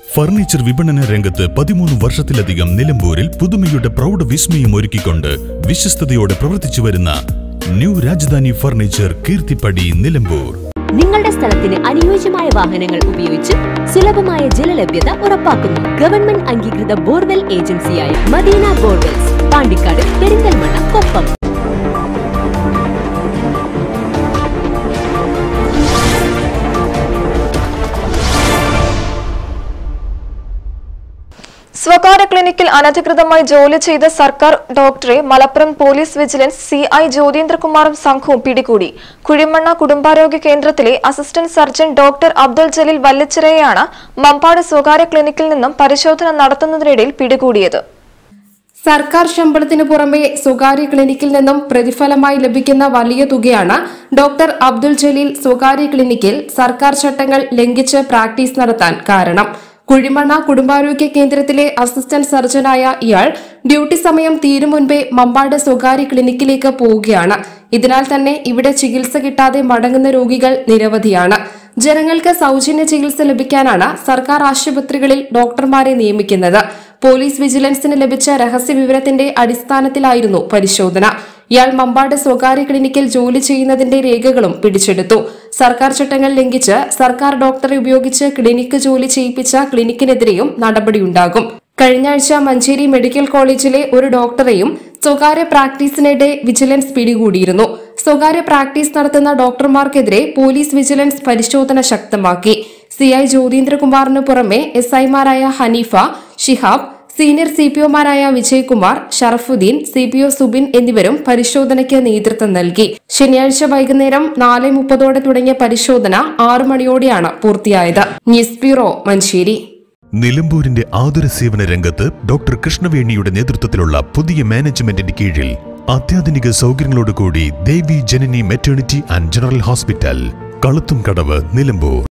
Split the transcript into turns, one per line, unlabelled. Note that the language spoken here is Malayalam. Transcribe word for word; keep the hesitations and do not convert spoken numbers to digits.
ഫർണിച്ചർ വിപണന രംഗത്ത് പതിമൂന്ന് വർഷത്തിലധികം നിലമ്പൂരിൽ പുതുമയുടെ പ്രൗഢ വിസ്മയം ഒരുക്കിക്കൊണ്ട് വിശ്വസ്തയോടെ പ്രവർത്തിച്ചു വരുന്ന ന്യൂ രാജധാനി ഫർണിച്ചർ കീർത്തിപ്പടി നിലമ്പൂർ.
നിങ്ങളുടെ സ്ഥലത്തിന് അനുയോജ്യമായ വാഹനങ്ങൾ ഉപയോഗിച്ച് സുലഭമായ ജലലഭ്യത ഉറപ്പാക്കുന്നു. ഗവൺമെന്റ് അംഗീകൃത ബോർവെൽ ഏജൻസിയായ മദീന ബോർവെൽസ്, പാണ്ടിക്കാട്, പെരിന്തൽമണ്ണ, കൊപ്പം.
സ്വകാര്യ ക്ലിനിക്കിൽ അനധികൃതമായി ജോലി ചെയ്ത സർക്കാർ ഡോക്ടറെ Malappuram police vigilance C I ജ്യോതിന്ദ്രകുമാറും സംഘവും പിടികൂടി. കുഴിമണ്ണ കുടുംബാരോഗ്യ കേന്ദ്രത്തിലെ assistant surgeon doctor Abdul Jaleel വല്ലിച്ചിറയെയാണ് മമ്പാട് സ്വകാര്യ ക്ലിനിക്കിൽ നിന്നും പരിശോധന നടത്തുന്നതിനിടയിൽ പിടികൂടിയത്.
സർക്കാർ ശമ്പളത്തിന് പുറമെ സ്വകാര്യ ക്ലിനിക്കിൽ നിന്നും പ്രതിഫലമായി ലഭിക്കുന്ന വലിയ തുകയാണ് ഡോക്ടർ അബ്ദുൽ ജലീൽ സ്വകാര്യ ക്ലിനിക്കിൽ സർക്കാർ ചട്ടങ്ങൾ ലംഘിച്ച് പ്രാക്ടീസ് നടത്താൻ കാരണം. കുഴിമണ്ണ കുടുംബാരോഗ്യ കേന്ദ്രത്തിലെ അസിസ്റ്റന്റ് സർജനായ ഇയാൾ ഡ്യൂട്ടി സമയം തീരും മുൻപേ മമ്പാട് സ്വകാര്യ ക്ലിനിക്കിലേക്ക് പോവുകയാണ്. ഇതിനാൽ തന്നെ ഇവിടെ ചികിത്സ കിട്ടാതെ മടങ്ങുന്ന രോഗികൾ നിരവധിയാണ്. ജനങ്ങൾക്ക് സൗജന്യ ചികിത്സ ലഭിക്കാനാണ് സർക്കാർ ആശുപത്രികളിൽ ഡോക്ടർമാരെ നിയമിക്കുന്നത്. പോലീസ് വിജിലൻസിന് ലഭിച്ച രഹസ്യ വിവരത്തിന്റെ അടിസ്ഥാനത്തിലായിരുന്നു പരിശോധന. ഇയാൾ മമ്പാട് സ്വകാര്യ ക്ലിനിക്കിൽ ജോലി ചെയ്യുന്നതിന്റെ രേഖകളും പിടിച്ചെടുത്തു. സർക്കാർ ചട്ടങ്ങൾ ലംഘിച്ച് സർക്കാർ ഡോക്ടറെ ഉപയോഗിച്ച് ക്ലിനിക്ക് ജോലി ചെയ്യിപ്പിച്ച ക്ലിനിക്കിനെതിരെയും നടപടിയുണ്ടാകും. കഴിഞ്ഞ ആഴ്ച മഞ്ചേരി മെഡിക്കൽ കോളേജിലെ ഒരു ഡോക്ടറെയും സ്വകാര്യ പ്രാക്ടീസിനിടെ വിജിലൻസ് പിടികൂടിയിരുന്നു. സ്വകാര്യ പ്രാക്ടീസ് നടത്തുന്ന ഡോക്ടർമാർക്കെതിരെ പോലീസ് വിജിലൻസ് പരിശോധന ശക്തമാക്കി. സി ഐ ജ്യോതിന്ദ്രകുമാറിന് പുറമെ എസ് ഐമാരായ Hanifa, Shihab, senior C P ഒമാരായ Vijayakumar, Sharafuddin, C P O Subin എന്നിവരും പരിശോധനയ്ക്ക് നേതൃത്വം നൽകി. ശനിയാഴ്ച വൈകുന്നേരം നാല് മുപ്പതോടെ തുടങ്ങിയ പരിശോധന ആറു മണിയോടെയാണ് പൂർത്തിയായത്. News bureau, Manjeri.
നിലമ്പൂരിന്റെ ആതുര സേവന രംഗത്ത് ഡോക്ടർ കൃഷ്ണവേണിയുടെ നേതൃത്വത്തിലുള്ള പുതിയ മാനേജ്മെന്റിന്റെ കീഴിൽ അത്യാധുനിക സൗകര്യങ്ങളോടുകൂടി Devi Janani maternity and general hospital, Kaluthumkadavu, Nilambur.